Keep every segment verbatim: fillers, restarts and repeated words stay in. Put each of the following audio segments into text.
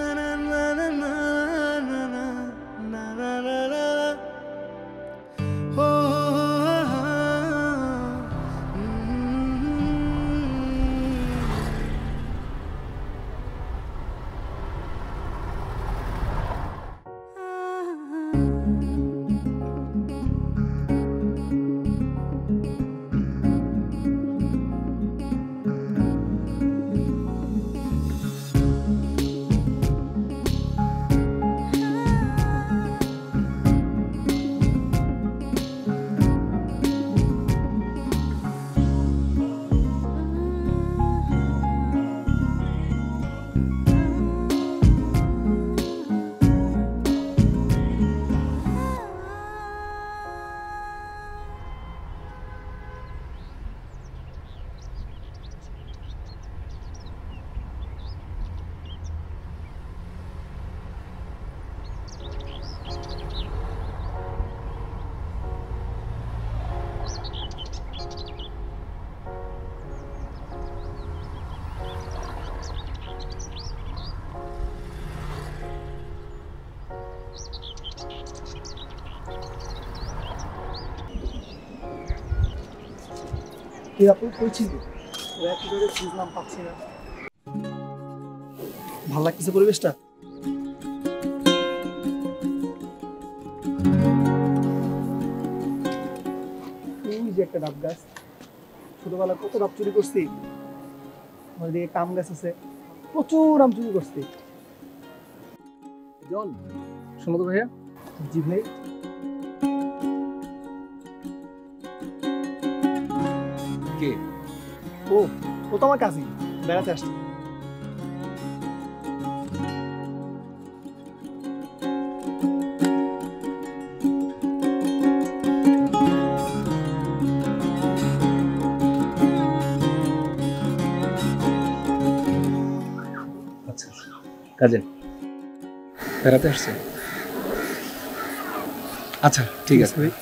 তুই আপু কইছিলি একেবারে বুঝলাম পাচ্ছি না ভালো লাগতেছে পরিবেশটা এই যে একটা ডাব গাছ ছোটবেলা কত ডাব চুরি করছি আমাদের দিকে কাম গাছ আছে প্রচুর আম চুরি করছি জন শোনো তো ভাইয়া জি ভাই কে ও ও তো আমার কাজিন বেড়াতে আসছে আচ্ছা কাজে বেড়াতে আসছে আচ্ছা ঠিক আছে ভাই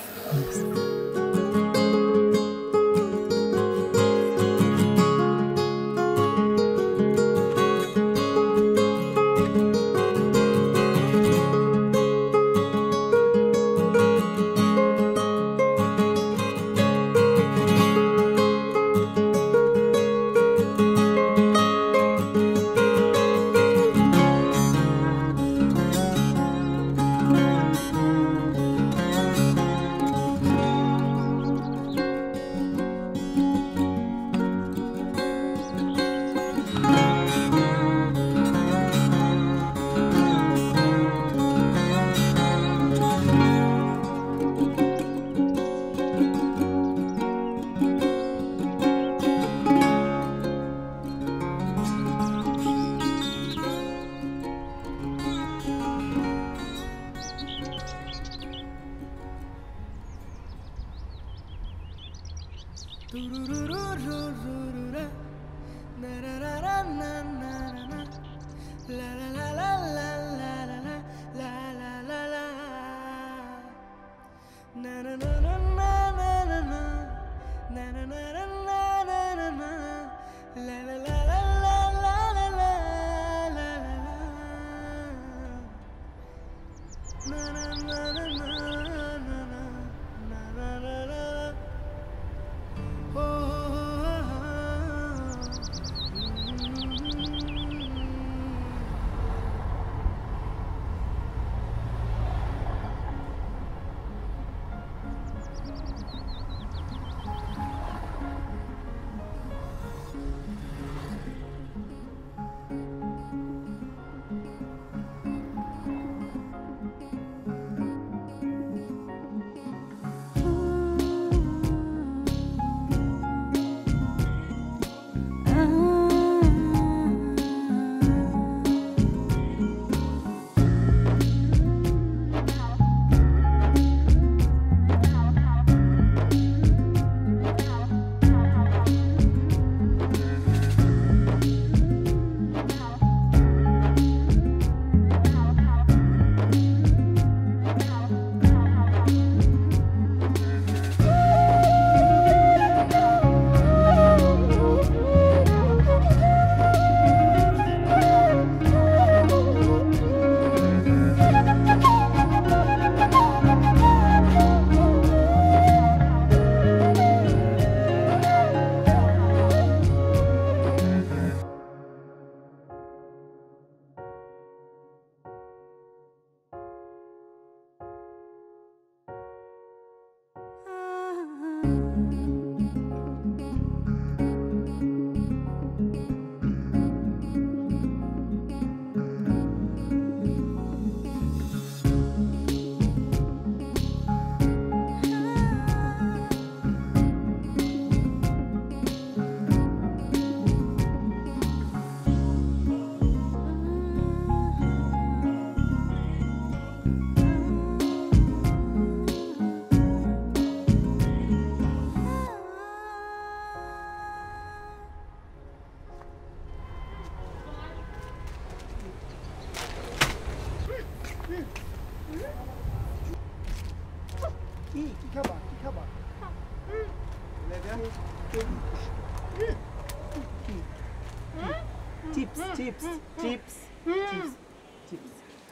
চিপস চিপস চিপস চিপস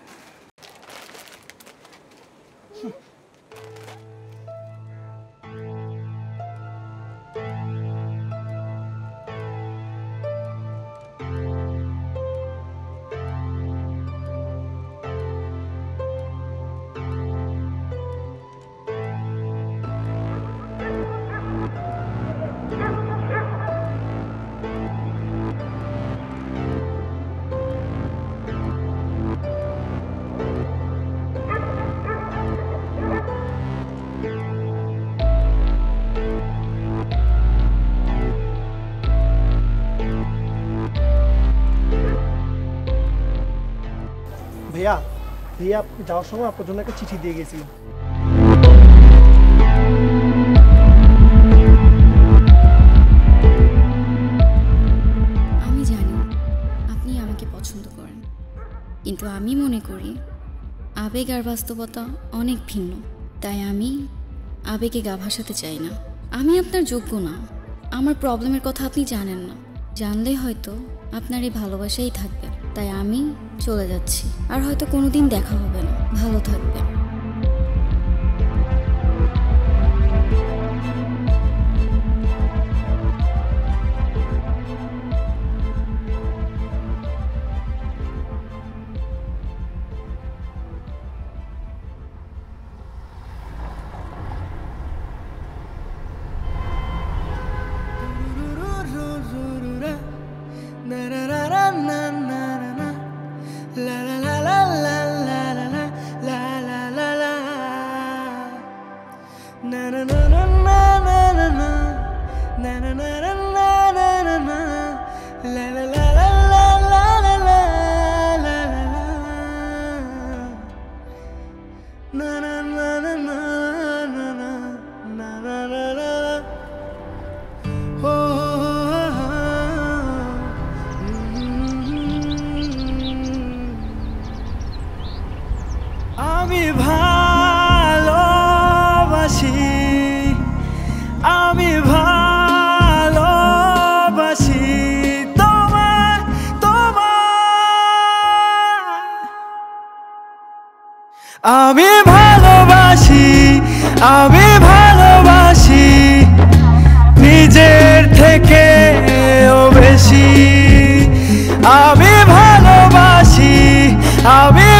ভাইয়া ভাইয়া যাওয়ার সময় আপনার জন্য একটা চিঠি দিয়ে গেছিল। আমি জানি আপনি আমাকে পছন্দ করেন, কিন্তু আমি মনে করি আবেগ আর বাস্তবতা অনেক ভিন্ন। তাই আমি আবেগে গা ভাসাতে চাই না। আমি আপনার যোগ্য না। আমার প্রবলেমের কথা আপনি জানেন না। জানলে হয়তো আপনার এই ভালোবাসাই থাকবে। তাই আমি চলে যাচ্ছি, আর হয়তো কোনোদিন দেখা হবে না। ভালো থাকবেন। আমি ভালোবাসি, আমি ভালোবাসি তোমায়, তোমায়। আমি ভালোবাসি, আমি ভালোবাসি নিজের থেকেও বেশি। আমি ভালোবাসি, আমি